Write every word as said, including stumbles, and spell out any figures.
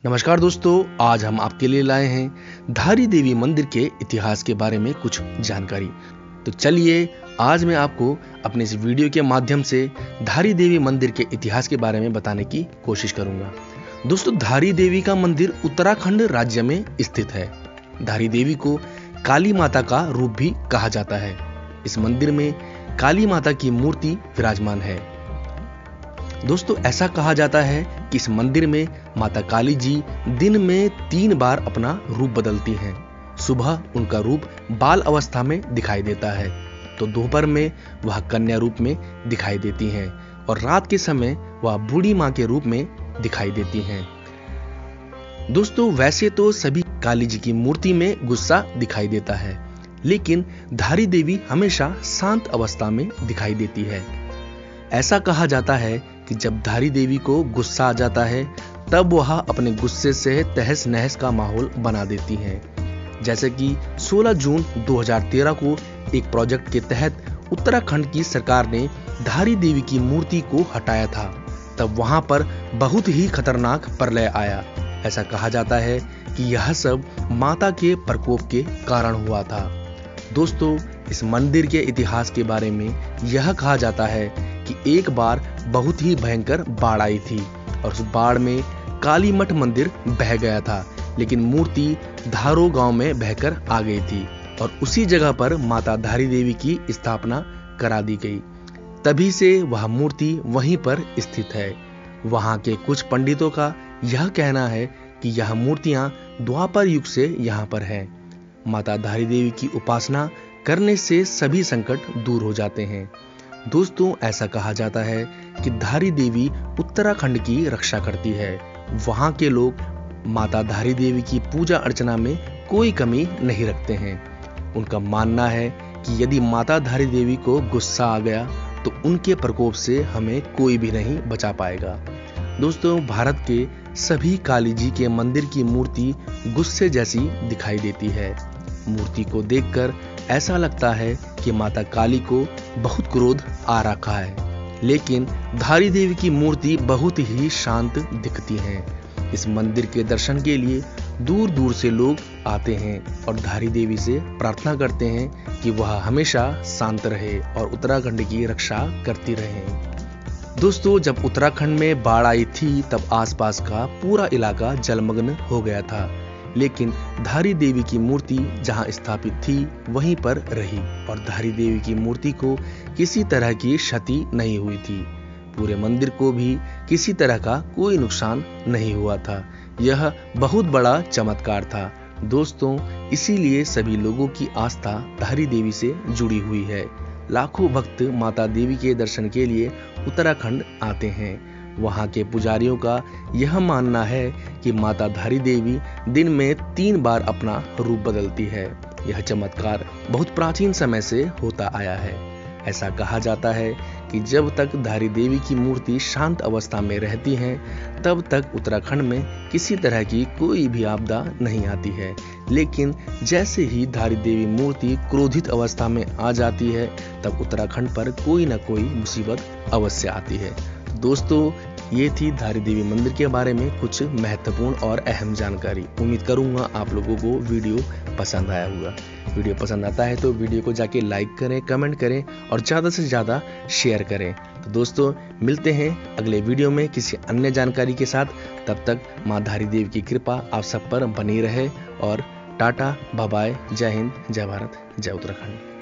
नमस्कार दोस्तों, आज हम आपके लिए लाए हैं धारी देवी मंदिर के इतिहास के बारे में कुछ जानकारी। तो चलिए आज मैं आपको अपने इस वीडियो के माध्यम से धारी देवी मंदिर के इतिहास के बारे में बताने की कोशिश करूंगा। दोस्तों, धारी देवी का मंदिर उत्तराखंड राज्य में स्थित है। धारी देवी को काली माता का रूप भी कहा जाता है। इस मंदिर में काली माता की मूर्ति विराजमान है। दोस्तों, ऐसा कहा जाता है कि इस मंदिर में माता काली जी दिन में तीन बार अपना रूप बदलती हैं। सुबह उनका रूप बाल अवस्था में दिखाई देता है, तो दोपहर में वह कन्या रूप में दिखाई देती हैं और रात के समय वह बूढ़ी मां के रूप में दिखाई देती हैं। दोस्तों, वैसे तो सभी काली जी की मूर्ति में गुस्सा दिखाई देता है, लेकिन धारी देवी हमेशा शांत अवस्था में दिखाई देती है। ऐसा कहा जाता है कि जब धारी देवी को गुस्सा आ जाता है तब वह अपने गुस्से से तहस नहस का माहौल बना देती हैं। जैसे कि सोलह जून दो हज़ार तेरह को एक प्रोजेक्ट के तहत उत्तराखंड की सरकार ने धारी देवी की मूर्ति को हटाया था। तब वहां पर बहुत ही खतरनाक प्रलय आया। ऐसा कहा जाता है कि यह सब माता के प्रकोप के कारण हुआ था। दोस्तों, इस मंदिर के इतिहास के बारे में यह कहा जाता है कि एक बार बहुत ही भयंकर बाढ़ आई थी और उस बाढ़ में काली मठ मंदिर बह गया था, लेकिन मूर्ति धारो गांव में बहकर आ गई थी और उसी जगह पर माता धारी देवी की स्थापना करा दी गई। तभी से वह मूर्ति वहीं पर स्थित है। वहां के कुछ पंडितों का यह कहना है कि यह मूर्तियां द्वापर युग से यहाँ पर है। माता धारी देवी की उपासना करने से सभी संकट दूर हो जाते हैं। दोस्तों, ऐसा कहा जाता है कि धारी देवी उत्तराखंड की रक्षा करती है। वहां के लोग माता धारी देवी की पूजा अर्चना में कोई कमी नहीं रखते हैं। उनका मानना है कि यदि माता धारी देवी को गुस्सा आ गया तो उनके प्रकोप से हमें कोई भी नहीं बचा पाएगा। दोस्तों, भारत के सभी काली जी के मंदिर की मूर्ति गुस्से जैसी दिखाई देती है। मूर्ति को देखकर ऐसा लगता है कि माता काली को बहुत क्रोध आ रखा है, लेकिन धारी देवी की मूर्ति बहुत ही शांत दिखती है। इस मंदिर के दर्शन के लिए दूर दूर से लोग आते हैं और धारी देवी से प्रार्थना करते हैं कि वह हमेशा शांत रहे और उत्तराखंड की रक्षा करती रहे। दोस्तों, जब उत्तराखंड में बाढ़ आई थी तब आसपास का पूरा इलाका जलमग्न हो गया था, लेकिन धारी देवी की मूर्ति जहां स्थापित थी वहीं पर रही और धारी देवी की मूर्ति को किसी तरह की क्षति नहीं हुई थी। पूरे मंदिर को भी किसी तरह का कोई नुकसान नहीं हुआ था। यह बहुत बड़ा चमत्कार था। दोस्तों, इसीलिए सभी लोगों की आस्था धारी देवी से जुड़ी हुई है। लाखों भक्त माता देवी के दर्शन के लिए उत्तराखंड आते हैं। वहां के पुजारियों का यह मानना है कि माता धारी देवी दिन में तीन बार अपना रूप बदलती है। यह चमत्कार बहुत प्राचीन समय से होता आया है। ऐसा कहा जाता है कि जब तक धारी देवी की मूर्ति शांत अवस्था में रहती है तब तक उत्तराखंड में किसी तरह की कोई भी आपदा नहीं आती है, लेकिन जैसे ही धारी देवी मूर्ति क्रोधित अवस्था में आ जाती है तब उत्तराखंड पर कोई न कोई मुसीबत अवश्य आती है। दोस्तों, ये थी धारी देवी मंदिर के बारे में कुछ महत्वपूर्ण और अहम जानकारी। उम्मीद करूंगा आप लोगों को वीडियो पसंद आया होगा। वीडियो पसंद आता है तो वीडियो को जाके लाइक करें, कमेंट करें और ज़्यादा से ज़्यादा शेयर करें। तो दोस्तों, मिलते हैं अगले वीडियो में किसी अन्य जानकारी के साथ। तब तक माँ धारी देवी की कृपा आप सब पर बनी रहे और टाटा, बाय बाय, जय हिंद, जय भारत, जय उत्तराखंड।